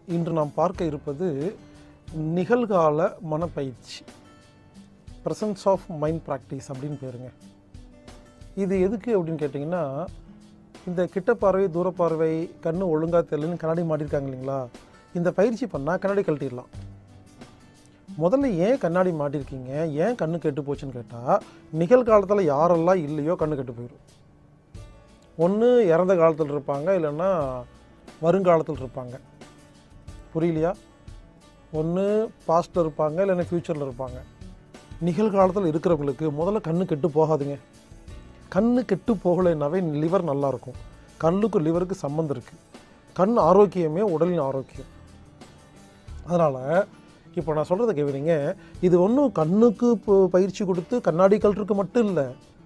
இன்று நாம் பார்க்க இருப்பது நிகழ்கால மனப்பயிற்சி, ப்ரெசன்ஸ் ஆஃப் மைண்ட் ப்ராக்டிஸ் அப்படின்னு பேருங்க. இது எதுக்கு அப்படின்னு கேட்டிங்கன்னா, இந்த கிட்ட பார்வை, தூர பார்வை, கண்ணு ஒழுங்காக தெரியலன்னு கண்ணாடி மாட்டிருக்காங்க இல்லைங்களா, இந்த பயிற்சி பண்ணால் கண்ணாடி கழட்டிடலாம். முதல்ல ஏன் கண்ணாடி மாட்டிருக்கீங்க, ஏன் கண்ணு கெட்டு போச்சுன்னு கேட்டால், நிகழ்காலத்தில் யாரெல்லாம் இல்லையோ கண்ணு கெட்டு போயிடும். ஒன்று இறந்த காலத்தில் இருப்பாங்க, இல்லைன்னா வருங்காலத்தில் இருப்பாங்க. புரியலையா? ஒன்று பாஸ்ட்டில் இருப்பாங்க, இல்லைன்னா ஃப்யூச்சரில் இருப்பாங்க. நிகழ்காலத்தில் இருக்கிறவங்களுக்கு முதல்ல கண்ணு கெட்டு போகாதுங்க. கண்ணு கெட்டு போகலைன்னாவே லிவர் நல்லாயிருக்கும். கண்ணுக்கு லிவருக்கு சம்மந்தம் இருக்குது. கண் ஆரோக்கியமே உடலின் ஆரோக்கியம். அதனால் இப்போ நான் சொல்கிறத கேட்குறீங்க, இது ஒன்றும் கண்ணுக்கு பயிற்சி கொடுத்து கண்ணாடி கழட்டுறதுக்கு மட்டும் இல்லை,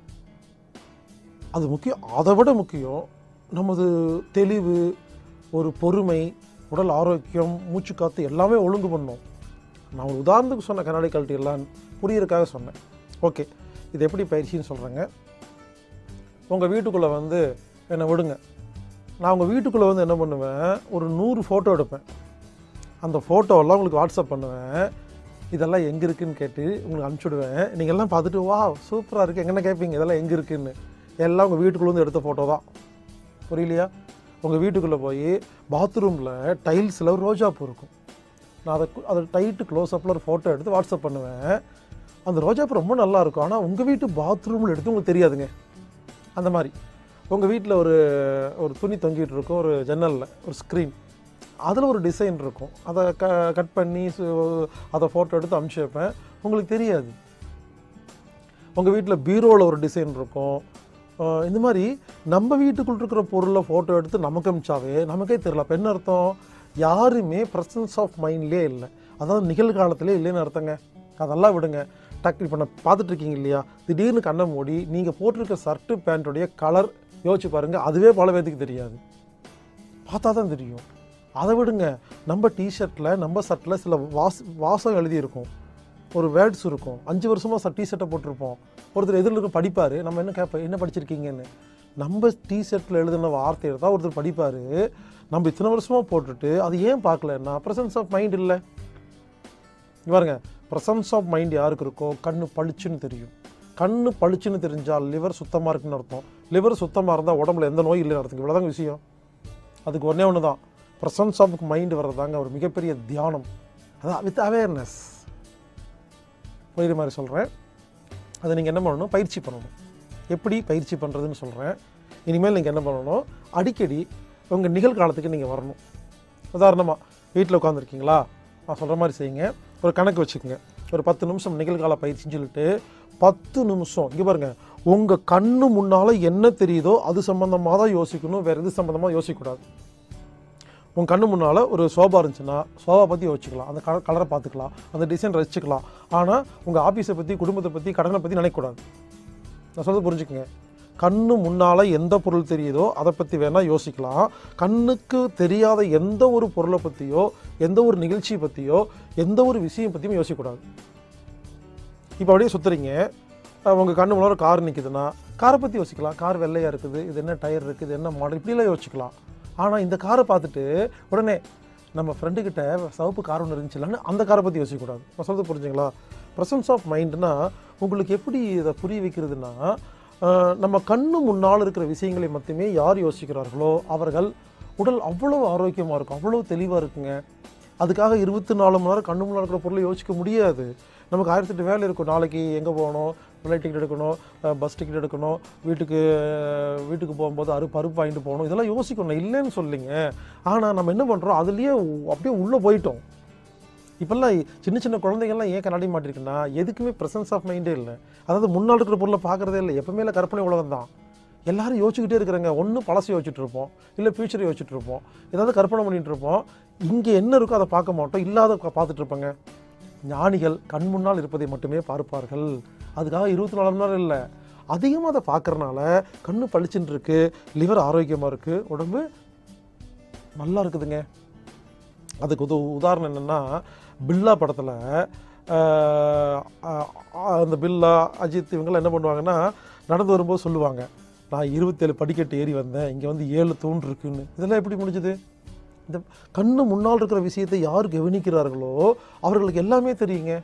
அது முக்கியம். அதை விட முக்கியம் நமது தெளிவு, ஒரு பொறுமை, உடல் ஆரோக்கியம், மூச்சு காற்று எல்லாமே ஒழுங்கு பண்ணோம். நான் ஒரு உதாரணத்துக்கு சொன்ன கண்ணாடி கழட்டிடலான்னு புரியறதுக்காக சொன்னேன். ஓகே, இது எப்படி பயிற்சின்னு சொல்கிறேங்க. உங்கள் வீட்டுக்குள்ளே வந்து என்னை விடுங்க. நான் உங்கள் வீட்டுக்குள்ளே வந்து என்ன பண்ணுவேன், ஒரு 100 ஃபோட்டோ எடுப்பேன். அந்த ஃபோட்டோவெல்லாம் உங்களுக்கு வாட்ஸ்அப் பண்ணுவேன். இதெல்லாம் எங்கே இருக்குதுன்னு கேட்டு உங்களுக்கு அனுப்பிச்சுடுவேன். நீங்கள் எல்லாம் பார்த்துட்டு வா சூப்பராக இருக்குது எங்கன்னா கேட்பீங்க, இதெல்லாம் எங்கே இருக்குதுன்னு. எல்லாம் உங்கள் வீட்டுக்குள்ளே வந்து எடுத்த ஃபோட்டோ தான். புரியலையா? உங்கள் வீட்டுக்குள்ளே போய் பாத்ரூமில் டைல்ஸில் ஒரு ரோஜாப்பூ இருக்கும். நான் அதை டைட்டு க்ளோஸ்அப்பில் ஒரு ஃபோட்டோ எடுத்து வாட்ஸ்அப் பண்ணுவேன். அந்த ரோஜாப்பூ ரொம்ப நல்லாயிருக்கும். ஆனால் உங்கள் வீட்டு பாத்ரூமில் எடுத்து உங்களுக்கு தெரியாதுங்க. அந்த மாதிரி உங்கள் வீட்டில் ஒரு துணி தொங்கிட்டு இருக்கும், ஒரு ஜன்னலில் ஒரு ஸ்க்ரீன், அதில் ஒரு டிசைன் இருக்கும். அதை கட் பண்ணி அதை ஃபோட்டோ எடுத்து அனுப்பிச்சி வைப்பேன். உங்களுக்கு தெரியாது. உங்கள் வீட்டில் பீரோவில் ஒரு டிசைன் இருக்கும். இந்த மாதிரி நம்ம வீட்டுக்குள்ள இருக்கிற பொருளை ஃபோட்டோ எடுத்து நமக்கு அனுப்பிச்சாவே நமக்கே தெரியல. அப்போ என்ன அர்த்தம்? யாருமே ப்ரெசன்ஸ் ஆஃப் மைண்ட்லேயே இல்லை, அதாவது நிகழ்காலத்திலே இல்லைன்னு அர்த்தங்க. அதெல்லாம் விடுங்க. டக்கு இப்போ நான் பார்த்துட்ருக்கீங்க இல்லையா, திடீர்னு கண்ணை மூடி நீங்கள் போட்டிருக்க ஷர்ட்டு பேண்ட்டுடைய கலர் யோசிச்சு பாருங்கள். அதுவே பல பேருக்கு தெரியாது, பார்த்தா தான் தெரியும். அதை விடுங்க. நம்ம டிஷர்ட்டில், நம்ம ஷர்ட்டில் சில வாசம் எழுதியிருக்கும், ஒரு வேர்ட்ஸ் இருக்கும். 5 வருஷமாக டிஷர்ட்டை போட்டிருப்போம். ஒருத்தர் எதிரில் இருக்க படிப்பார். நம்ம என்ன கேட்போம், என்ன படிச்சிருக்கீங்கன்னு. நம்ம டிஷர்ட்டில் எழுதின வார்த்தை தான் ஒருத்தர் படிப்பார். நம்ம இத்தனை வருஷமாக போட்டுட்டு அது ஏன் பார்க்கலன்னா ப்ரெசன்ஸ் ஆஃப் மைண்ட் இல்லை. பாருங்க, ப்ரெசன்ஸ் ஆஃப் மைண்ட் யாருக்கு இருக்கோ கண்ணு பளிச்சுன்னு தெரியும். கண்ணு பளிச்சுன்னு தெரிஞ்சால் லிவர் சுத்தமாக இருக்குன்னு அர்த்தம். லிவர் சுத்தமாக இருந்தால் உடம்புல எந்த நோய் இல்லைன்னு அர்த்தம். இவ்வளோதாங்க விஷயம். அதுக்கு ஒன்று தான், ப்ரெசன்ஸ் ஆஃப் மைண்ட் வர்றதாங்க ஒரு மிகப்பெரிய தியானம். அதான் வித் அவேர்னஸ். புரியுற மாதிரி சொல்கிறேன். அதை நீங்கள் என்ன பண்ணணும், பயிற்சி பண்ணணும். எப்படி பயிற்சி பண்ணுறதுன்னு சொல்கிறேன். இனிமேல் நீங்கள் என்ன பண்ணணும், அடிக்கடி உங்கள் நிகழ்காலத்துக்கு நீங்கள் வரணும். உதாரணமாக வீட்டில் உட்காந்துருக்கீங்களா, நான் சொல்கிற மாதிரி செய்யுங்க. ஒரு கணக்கு வச்சுக்கோங்க. ஒரு 10 நிமிஷம் நிகழ்கால பயிற்சின்னு சொல்லிட்டு 10 நிமிஷம் இங்கே பாருங்கள், உங்கள் கண்ணு முன்னால் என்ன தெரியுதோ அது சம்மந்தமாக தான் யோசிக்கணும், வேறு எது சம்மந்தமாக யோசிக்கக்கூடாது. உங்கள் கண்ணு முன்னால் ஒரு சோபா இருந்துச்சுன்னா சோபா பற்றி யோசிச்சுக்கலாம், அந்த கலரை பார்த்துக்கலாம், அந்த டிசைன் ரசிச்சுக்கலாம். ஆனால் உங்கள் ஆஃபீஸை பற்றி, குடும்பத்தை பற்றி, கடனை பற்றி நினைக்கக்கூடாது. நான் சொல்கிறது புரிஞ்சுக்கோங்க. கண்ணு முன்னால் எந்த பொருள் தெரியுதோ அதை பற்றி வேணால் யோசிக்கலாம். கண்ணுக்கு தெரியாத எந்த ஒரு பொருளை பற்றியோ, எந்த ஒரு நிகழ்ச்சியை பற்றியோ, எந்த ஒரு விஷயம் பற்றியும் யோசிக்கக்கூடாது. இப்போ அப்படியே சுற்றுறீங்க, உங்கள் கண்ணு முன்னால் ஒரு கார் நிற்குதுன்னா காரை பற்றி யோசிக்கலாம். கார் வெள்ளையாக இருக்குது, இது என்ன டயர் இருக்குது, இது என்ன மாடல், இப்படிலாம் யோசிக்கலாம். ஆனால் இந்த காரை பார்த்துட்டு உடனே நம்ம ஃப்ரெண்டுக்கிட்ட சிவப்பு கார் ஒன்று இருந்துச்சுலான்னு அந்த காரை பற்றி யோசிக்கக்கூடாது. நான் சொல்கிறது புரிஞ்சுங்களா? ப்ரெசன்ஸ் ஆஃப் மைண்டுனா உங்களுக்கு எப்படி இதை புரிய வைக்கிறதுனா, நம்ம கண்ணு முன்னால் இருக்கிற விஷயங்களை மட்டுமே யார் யோசிக்கிறார்களோ அவர்கள் உடல் அவ்வளோ ஆரோக்கியமாக இருக்கும், அவ்வளோ தெளிவாக இருக்குங்க. அதுக்காக 24 மணி நேரம் கண்ணு முன்னால் இருக்கிற பொருளை யோசிக்க முடியாது. நமக்கு 1008 வேலை இருக்கும். நாளைக்கு எங்கே போகணும், ஃப்ளைட் டிக்கெட் எடுக்கணும், பஸ் டிக்கெட் எடுக்கணும், வீட்டுக்கு போகும்போது பருப்பு வாங்கிட்டு போகணும், இதெல்லாம் யோசிக்கணும், இல்லைன்னு சொல்லிங்க. ஆனால் நம்ம என்ன பண்ணுறோம், அதுலேயே அப்படியே உள்ளே போயிட்டோம். இப்போல்லாம் சின்ன சின்ன குழந்தைங்கள்லாம் ஏன் கண்ணாடி மாட்டிருக்குன்னா எதுக்குமே ப்ரெசன்ஸ் ஆஃப் மைண்டே இல்லை. அதாவது முன்னால் இருக்கிற பொருளை பார்க்குறதே இல்லை. எப்பவுமே இல்லை, கற்பனை உலகம் தான். எல்லோரும் யோசிச்சுக்கிட்டே இருக்கிறாங்க. ஒன்று பழசை யோசிச்சுட்டு இருப்போம், இல்லை ஃப்யூச்சரை யோசிச்சுட்டு இருப்போம், ஏதாவது கற்பனை பண்ணிகிட்டு இருப்போம். இங்கே என்ன இருக்கோ அதை பார்க்க மாட்டோம், இல்லாத பார்த்துட்டு இருப்பாங்க. ஞானிகள் கண் முன்னால் இருப்பதை மட்டுமே பார்ப்பார்கள். அதுக்காக 24 மணி நேரம் இல்லை, அதிகமாக அதை பார்க்குறனால கண்ணு பளிச்சுன்னு இருக்குது, லிவர் ஆரோக்கியமாக இருக்குது, உடம்பு நல்லா இருக்குதுங்க. அதுக்கு உதாரணம் என்னென்னா, பில்லா படத்தில் அந்த பில்லா, அஜித் இவங்கெல்லாம் என்ன பண்ணுவாங்கன்னா, நடந்து வரும்போது சொல்லுவாங்க, நான் 27 படிக்கட்டு ஏறி வந்தேன், இங்கே வந்து 7 தூண் இருக்குன்னு. இதெல்லாம் எப்படி முடிஞ்சுது? இந்த கண்ணு முன்னால் இருக்கிற விஷயத்தை யார் கவனிக்கிறார்களோ அவர்களுக்கு எல்லாமே தெரியுங்க.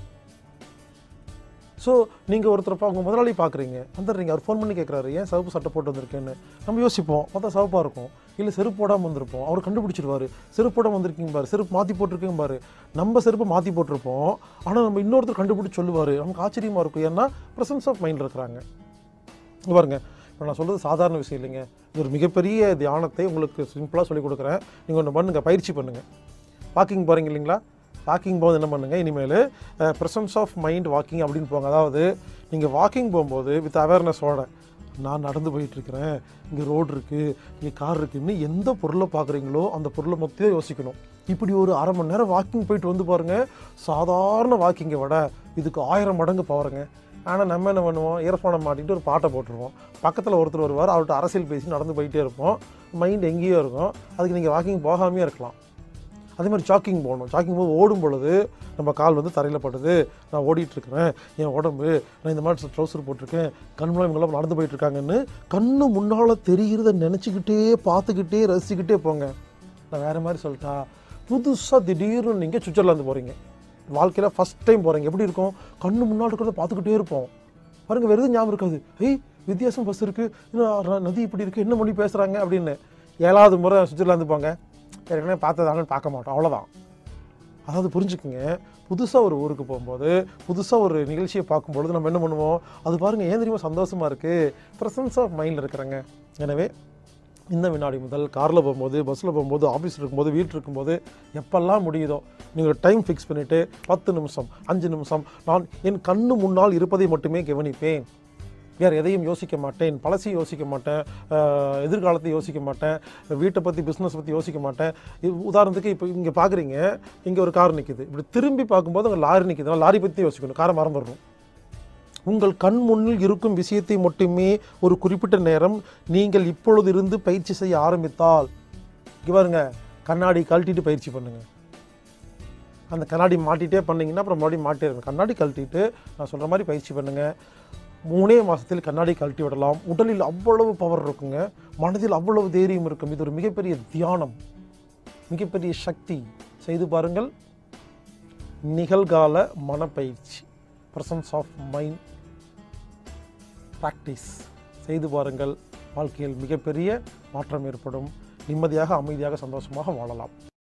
ஸோ நீங்கள் ஒருத்தர் உங்கள் முதலாளி பார்க்குறீங்க, வந்துடுறீங்க, அவர் ஃபோன் பண்ணி கேட்குறாரு ஏன் சிவப்பு சட்டை போட்டு வந்திருக்கேன்னு. நம்ம யோசிப்போம், பார்த்தா சிவப்பாக இருக்கும், இல்லை செருப்பு போடாமல் வந்திருப்போம், அவர் கண்டுபிடிச்சிருவார். செருப்பு போடாமல் வந்திருக்கீங்க பாரு, செருப்பு மாற்றி போட்டிருக்கீங்க பாரு. நம்ம செருப்பை மாற்றி போட்டிருப்போம், ஆனால் நம்ம இன்னொருத்தர் கண்டுபிடிச்சி சொல்லுவார். நமக்கு ஆச்சரியமாக இருக்கும், ஏன்னா ப்ரெசன்ஸ் ஆஃப் மைண்ட் இருக்கிறாங்க. பாருங்க, இப்போ நான் சொல்கிறது சாதாரண விஷயம் இல்லைங்க. இது ஒரு மிகப்பெரிய தியானத்தை உங்களுக்கு சிம்பிளாக சொல்லிக் கொடுக்குறேன். நீங்கள் ஒன்று பண்ணுங்கள், பயிற்சி பண்ணுங்கள். வாக்கிங் போகிறீங்க இல்லைங்களா, வாக்கிங் போகும்போது என்ன பண்ணுங்கள், இனிமேல் ப்ரெசன்ஸ் ஆஃப் மைண்ட் வாக்கிங் அப்படின்னு போங்க. அதாவது நீங்கள் வாக்கிங் போகும்போது வித் அவேர்னஸோட, நான் நடந்து போயிட்டுருக்கிறேன், இங்கே ரோடு இருக்குது, இங்கே கார் இருக்குதுன்னு எந்த பொருளை பார்க்குறீங்களோ அந்த பொருளை மொத்தம் யோசிக்கணும். இப்படி ஒரு அரை மணி நேரம் வாக்கிங் போயிட்டு வந்து பாருங்கள், சாதாரண வாக்கிங்கை விட இதுக்கு 1000 மடங்கு பவருங்க. ஆனால் நம்ம என்ன பண்ணுவோம், இயர்ஃபோனை மாட்டிட்டு ஒரு பாட்டை போட்டுருவோம், பக்கத்தில் ஒருத்தர் வருவார், அவர்கிட்ட அரசியல் பேசி நடந்து போயிட்டே இருப்போம், மைண்ட் எங்கேயோ இருக்கும். அதுக்கு நீங்கள் வாக்கிங் போகாமையே இருக்கலாம். அதே மாதிரி ஜாக்கிங் போகணும். ஜாக்கிங் போது ஓடும் பொழுது நம்ம கால் வந்து தரையில் படுது, நான் ஓடிட்டுருக்கிறேன், என் உடம்பு, நான் இந்த மாதிரி ட்ரௌசர் போட்டிருக்கேன், கண்முலாம் இவங்களாம் நடந்து போயிட்டுருக்காங்கன்னு கண்ணு முன்னால் தெரிகிறத நினச்சிக்கிட்டே பார்த்துக்கிட்டே ரசிச்சுக்கிட்டே போங்க. நான் வேறு மாதிரி சொல்லிட்டா, புதுசாக திடீர்னு நீங்கள் சுவிட்சர்லாந்து போகிறீங்க, வாழ்க்கையில் ஃபஸ்ட் டைம் போகிறீங்க, எப்படி இருக்கும், கண்ணு முன்னாடி இருக்கிறத பார்த்துக்கிட்டே இருப்போம். பாருங்கள், வேறு எதுவும் ஞாபகம் இருக்காது. வித்தியாசம் பஸ் இருக்குது, இன்னும் நதி இப்படி இருக்குது, என்ன மொழி பேசுகிறாங்க அப்படின்னு. 7வது முறை சுவிட்சர்லாந்து போங்க, ஏற்கனவே பார்த்ததாங்கன்னு பார்க்க மாட்டோம், அவ்வளோதான். அதாவது புரிஞ்சுக்குங்க, புதுசாக ஒரு ஊருக்கு போகும்போது, புதுசாக ஒரு நிகழ்ச்சியை பார்க்கும்பொழுது நம்ம என்ன பண்ணுவோம், அது பாருங்கள் ஏன் தெரியுமா சந்தோஷமாக இருக்குது, ப்ரெசன்ஸ் ஆஃப் மைண்டில் இருக்கிறேங்க. எனவே இந்த வினாடி முதல் காரில் போகும்போது, பஸ்ஸில் போகும்போது, ஆஃபீஸில் இருக்கும்போது, வீட்டில் இருக்கும்போது, எப்பெல்லாம் முடியுதோ நீங்கள் டைம் ஃபிக்ஸ் பண்ணிவிட்டு 10 நிமிஷம் 5 நிமிஷம் நான் என் கண்ணு முன்னால் இருப்பதை மட்டுமே கவனிப்பேன், வேறு எதையும் யோசிக்க மாட்டேன், பழசையும் யோசிக்க மாட்டேன், எதிர்காலத்தை யோசிக்க மாட்டேன், வீட்டை பற்றி பிஸ்னஸ் பற்றி யோசிக்க மாட்டேன். உதாரணத்துக்கு இப்போ இங்கே பார்க்குறீங்க, இங்கே ஒரு கார் நிற்குது, இப்படி திரும்பி பார்க்கும்போது அங்கே லாரி நிற்குது, லாரி பற்றி யோசிக்கணும், காரை மறந்துடணும். உங்கள் கண் முன்னில் இருக்கும் விஷயத்தை மட்டுமே ஒரு குறிப்பிட்ட நேரம் நீங்கள் இப்பொழுது இருந்து பயிற்சி செய்ய ஆரம்பித்தால், இங்கே பாருங்க, கண்ணாடி கழட்டிட்டு பயிற்சி பண்ணுங்கள். அந்த கண்ணாடி மாட்டிகிட்டே பண்ணிங்கன்னா அப்புறம் மறுபடியும் மாட்டே இருக்கும். கண்ணாடி கழட்டிட்டு நான் சொல்கிற மாதிரி பயிற்சி பண்ணுங்கள். 3 மாதத்தில் கண்ணாடி கழட்டி விடலாம். உடலில் அவ்வளவு பவர் இருக்குங்க, மனதில் அவ்வளவு தைரியம் இருக்கும். இது ஒரு மிகப்பெரிய தியானம், மிகப்பெரிய சக்தி. செய்து பாருங்கள். நிகழ்கால மனப்பயிற்சி, ப்ரெசன்ஸ் ஆஃப் மைண்ட் ப்ராக்டிஸ் செய்து பாருங்கள். வாழ்க்கையில் மிகப்பெரிய மாற்றம் ஏற்படும். நிம்மதியாக, அமைதியாக, சந்தோஷமாக வாழலாம்.